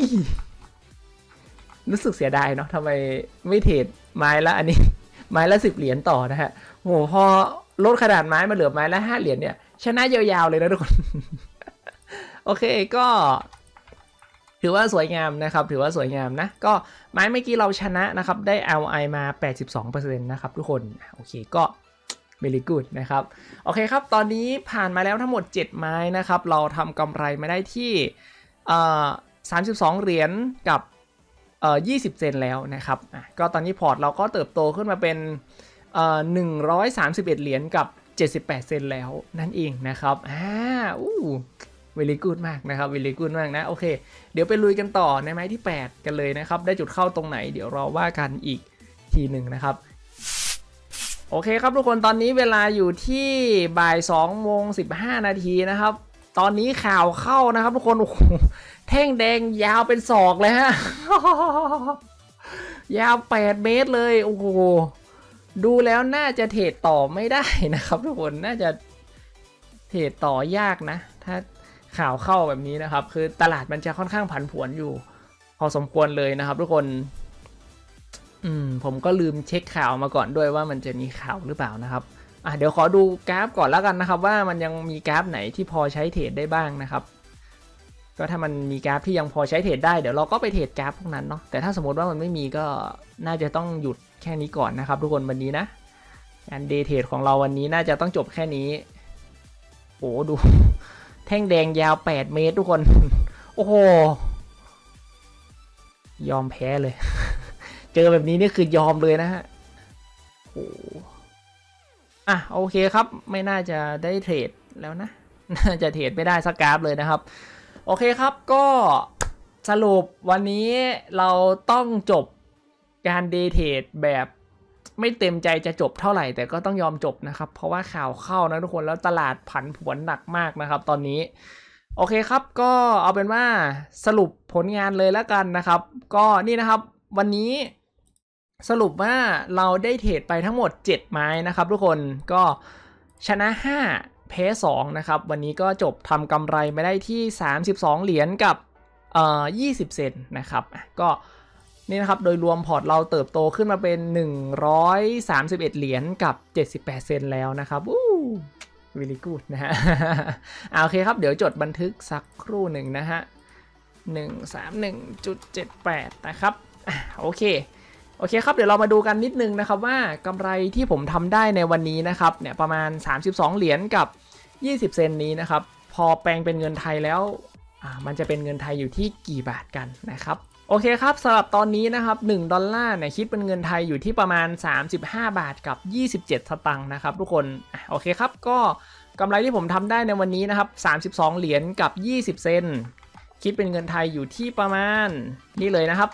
รู้สึกเสียดายเนาะทำไมไม่เทรดไม้ละอันนี้ไม้ละ10 เหรียญต่อนะฮะโหพอลดขนาดไม้มาเหลือไม้ละ5 เหรียญเนี่ยชนะยาวๆเลยนะทุกคน โอเคก็ถือว่าสวยงามนะครับถือว่าสวยงามนะก็ไม้เมื่อกี้เราชนะนะครับได้ LI มา 82% นะครับทุกคนโอเคก็ very good นะครับโอเคครับตอนนี้ผ่านมาแล้วทั้งหมด7ไม้นะครับเราทำกำไรมาได้ที่32 เหรียญกับ20 เซนแล้วนะครับก็ตอนนี้พอร์ตเราก็เติบโตขึ้นมาเป็น131 เหรียญกับ78 เซนแล้วนั่นเองนะครับvery good มากนะครับ very good มากนะโอเคเดี๋ยวไปลุยกันต่อในไม้ที่8กันเลยนะครับได้จุดเข้าตรงไหนเดี๋ยวเราว่ากันอีกทีหนึ่งนะครับโอเคครับทุกคนตอนนี้เวลาอยู่ที่บ่าย2:15 นาทีนะครับตอนนี้ข่าวเข้านะครับทุกคนโอ้โหแท่งแดงยาวเป็นศอกเลยฮะ ยาว8 เมตรเลยโอ้โหดูแล้วน่าจะเทรดต่อไม่ได้นะครับทุกคนน่าจะเทรดต่อยากนะถ้าข่าวเข้าแบบนี้นะครับคือตลาดมันจะค่อนข้างผันผวนอยู่พอสมควรเลยนะครับทุกคนผมก็ลืมเช็คข่าวมาก่อนด้วยว่ามันจะมีข่าวหรือเปล่านะครับเดี๋ยวขอดูกราฟก่อนแล้วกันนะครับว่ามันยังมีกราฟไหนที่พอใช้เทรดได้บ้างนะครับก็ถ้ามันมีกราฟที่ยังพอใช้เทรดได้เดี๋ยวเราก็ไปเทรดกราฟพวกนั้นเนาะแต่ถ้าสมมติว่ามันไม่มีก็น่าจะต้องหยุดแค่นี้ก่อนนะครับทุกคนวันนี้นะการเดย์เทรดของเราวันนี้น่าจะต้องจบแค่นี้โอ้ดูแท่งแดงยาว8 เมตรทุกคนโอ้โหยอมแพ้เลย เจอแบบนี้นี่คือยอมเลยนะฮะโอ้โอเคครับไม่น่าจะได้เทรดแล้วนะน่าจะเทรดไม่ได้สักกราฟเลยนะครับโอเคครับก็สรุปวันนี้เราต้องจบการเดย์เทรดแบบไม่เต็มใจจะจบเท่าไหร่แต่ก็ต้องยอมจบนะครับเพราะว่าข่าวเข้านะทุกคนแล้วตลาดผันผวนหนักมากนะครับตอนนี้โอเคครับก็เอาเป็นว่าสรุปผลงานเลยแล้วกันนะครับก็นี่นะครับวันนี้สรุปว่าเราได้เทรดไปทั้งหมด7 ไม้นะครับทุกคนก็ชนะ5แพ้2นะครับวันนี้ก็จบทำกำไรมาได้ที่32 เหรียญกับ20 เซนนะครับก็นี่นะครับโดยรวมพอร์ตเราเติบโตขึ้นมาเป็น131 เหรียญกับ78 เซนแล้วนะครับvery good นะฮะโอเคครับเดี๋ยวจดบันทึกสักครู่หนึ่งนะฮะ131.78 นะครับโอเคครับเดี๋ยวเรามาดูกันนิดนึงนะครับว่ากำไรที่ผมทำได้ในวันนี้นะครับเนี่ยประมาณ32 เหรียญกับ20 เซนนี้นะครับพอแปลงเป็นเงินไทยแล้วมันจะเป็นเงินไทยอยู่ที่กี่บาทกันนะครับโอเคครับสำหรับตอนนี้นะครับ$1เนี่ยคิดเป็นเงินไทยอยู่ที่ประมาณ35 บาทกับ27 สตางค์นะครับทุกคนโอเคครับก็กำไรที่ผมทำได้ในวันนี้นะครับ32 เหรียญกับ20 เซนคิดเป็นเงินไทยอยู่ที่ประมาณนี่เลยนะครับ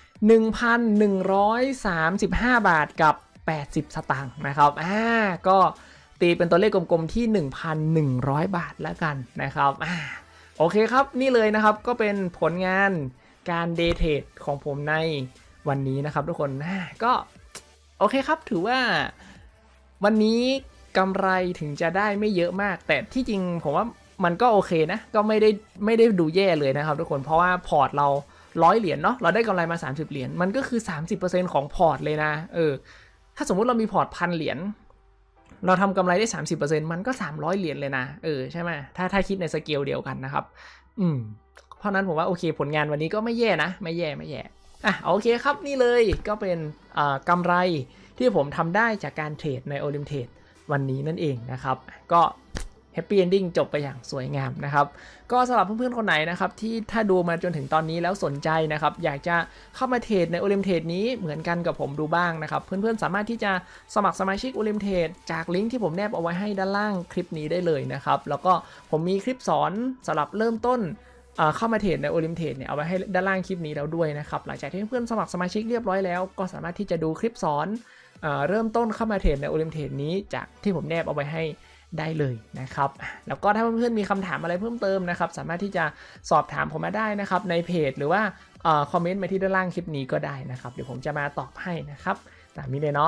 1,135 บาทกับ80 สตางค์นะครับก็ตีเป็นตัวเลขกลมๆที่ 1,100 บาทแล้วกันนะครับโอเคครับนี่เลยนะครับก็เป็นผลงานการเดย์เทรดของผมในวันนี้นะครับทุกคนก็โอเคครับถือว่าวันนี้กำไรถึงจะได้ไม่เยอะมากแต่ที่จริงผมว่ามันก็โอเคนะก็ไม่ได้ดูแย่เลยนะครับทุกคนเพราะว่าพอร์ตเรา100 เหรียญเนาะเราได้กำไรมา30 เหรียญมันก็คือ 30% ของพอร์ตเลยนะถ้าสมมุติเรามีพอร์ต1,000 เหรียญเราทำกำไรได้ 30% มันก็300 เหรียญเลยนะใช่ไหมถ้าคิดในสเกลเดียวกันนะครับเพราะนั้นผมว่าโอเคผลงานวันนี้ก็ไม่แย่นะไม่แย่โอเคครับนี่เลยก็เป็นกำไรที่ผมทำได้จากการเทรดในโอลิมเทรดวันนี้นั่นเองนะครับก็แฮปปี้เอนดิ้งจบไปอย่างสวยงามนะครับก็สำหรับเพื่อนๆคนไหนนะครับที่ถ้าดูมาจนถึงตอนนี้แล้วสนใจนะครับอยากจะเข้ามาเทรดในโอลิมเทรดนี้เหมือนกันกับผมดูบ้างนะครับเพื่อนๆสามารถที่จะสมัครสมาชิกโอลิมเทรดจากลิงก์ที่ผมแนบเอาไว้ให้ด้านล่างคลิปนี้ได้เลยนะครับแล้วก็ผมมีคลิปสอนสำหรับเริ่มต้นเข้ามาเทรดในโอลิมเทรดเนี่ยเอาไว้ให้ด้านล่างคลิปนี้แล้วด้วยนะครับหลังจากที่เพื่อนๆสมัครสมาชิกเรียบร้อยแล้วก็สามารถที่จะดูคลิปสอนเริ่มต้นเข้ามาเทรดในโอลิมเทรดนี้จากที่ผมแนบเอาไว้ให้ได้เลยนะครับแล้วก็ถ้าเพื่อนๆมีคำถามอะไรเพิ่มเติมนะครับสามารถที่จะสอบถามผมมาได้นะครับในเพจหรือว่าคอมเมนต์มาที่ด้านล่างคลิปนี้ก็ได้นะครับเดี๋ยวผมจะมาตอบให้นะครับตามนี้เลยเนาะ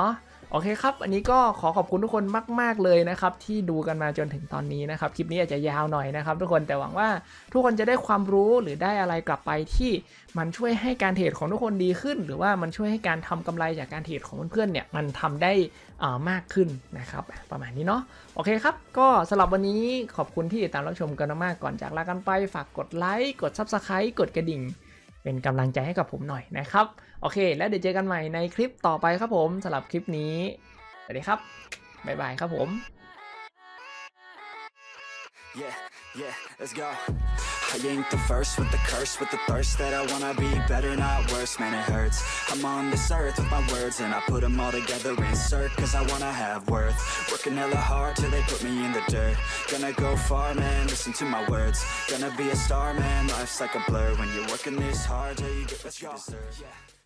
โอเคครับอันนี้ก็ขอบคุณทุกคนมากๆเลยนะครับที่ดูกันมาจนถึงตอนนี้นะครับคลิปนี้อาจจะยาวหน่อยนะครับทุกคนแต่หวังว่าทุกคนจะได้ความรู้หรือได้อะไรกลับไปที่มันช่วยให้การเทรดของทุกคนดีขึ้นหรือว่ามันช่วยให้การทำกำไรจากการเทรดของเพื่อนๆเนี่ยมันทำได้มากขึ้นนะครับประมาณนี้เนาะโอเคครับก็สำหรับวันนี้ขอบคุณที่ติดตามรับชมกันมากก่อนจากลากันไปฝากกดไลค์กด Subscribe กดกระดิ่งเป็นกำลังใจให้กับผมหน่อยนะครับโอเคแล้วเดี๋ยวเจอกันใหม่ในคลิปต่อไปครับผมสำหรับคลิปนี้สวัสดีครับบ๊ายบายครับผม Yeah, let's go. I ain't the first with the curse, with the thirst that I wanna be better, not worse, man it hurts. I'm on this earth with my words and I put them all together, insert, cause I wanna have worth. Working hella hard till they put me in the dirt. Gonna go far, man, listen to my words. Gonna be a star, man, life's like a blur. When you're working this hard till you get what you deserve.